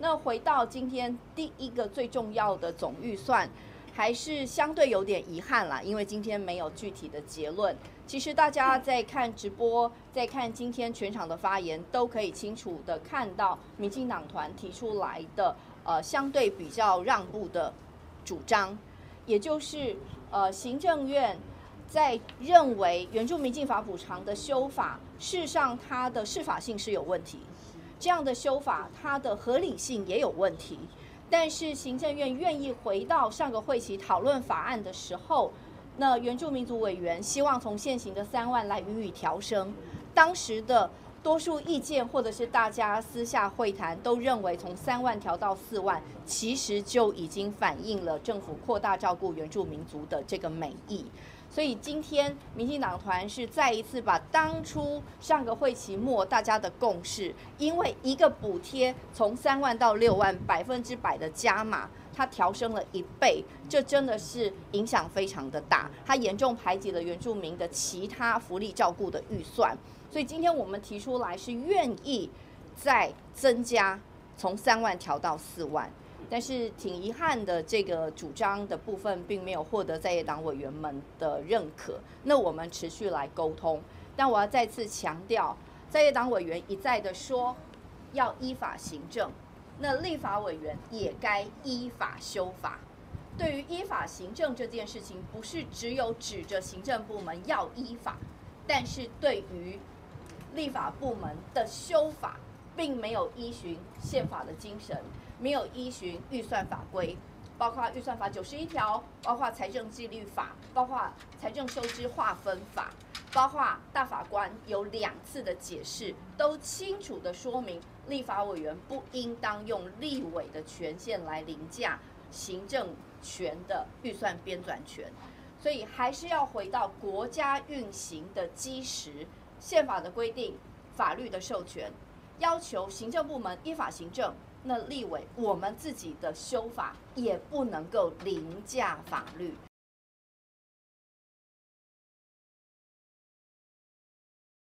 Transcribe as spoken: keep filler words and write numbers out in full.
那回到今天第一个最重要的总预算，还是相对有点遗憾啦，因为今天没有具体的结论。其实大家在看直播，在看今天全场的发言，都可以清楚的看到民进党团提出来的呃相对比较让步的主张，也就是呃行政院在认为原住民进法补偿的修法，事实上它的适法性是有问题，这样的修法它的合理性也有问题。但是行政院愿意回到上个会期讨论法案的时候，那原住民族委员希望从现行的三万来予以调升。当时的多数意见或者是大家私下会谈都认为，从三万调到四万，其实就已经反映了政府扩大照顾原住民族的这个美意。所以今天民进党团是再一次把当初上个会期末大家的共识，因为一个补贴从三万到六万，百分之百的加码，它调升了一倍，这真的是影响非常的大，它严重排挤了原住民的其他福利照顾的预算。所以今天我们提出来是愿意再增加，从三万调到四万。但是挺遗憾的，这个主张的部分并没有获得在野党委员们的认可。那我们持续来沟通，但我要再次强调，在野党委员一再的说要依法行政，那立法委员也该依法修法。对于依法行政这件事情，不是只有指着行政部门要依法，但是对于立法部门的修法，并没有依循宪法的精神，没有依循预算法规，包括预算法九十一条，包括财政纪律法，包括财政收支划分法，包括大法官有两次的解释，都清楚的说明立法委员不应当用立委的权限来凌驾行政权的预算编纂权。所以还是要回到国家运行的基石，宪法的规定，法律的授权，要求行政部门依法行政。那立委我们自己的修法也不能够凌驾法律，